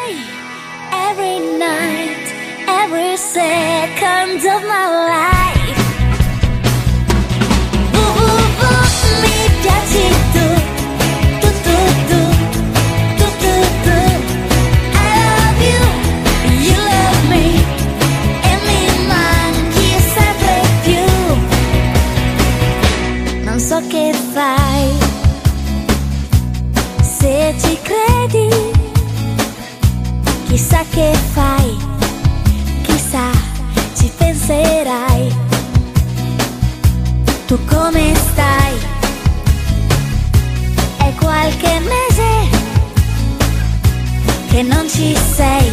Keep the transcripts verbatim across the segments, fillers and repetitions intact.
Every night, every second of my life. Uh, uh, uh, mi piaci tu, tu, tu, tu, tu, tu, tu. I love you, you love me, e mi manchi sempre più. Non so che fai, se ci credi. Chissà che fai, chissà, ci penserai. Tu come stai? È qualche mese che non ci sei.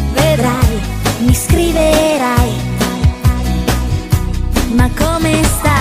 Vedrai, mi scriverai. Ma come stai?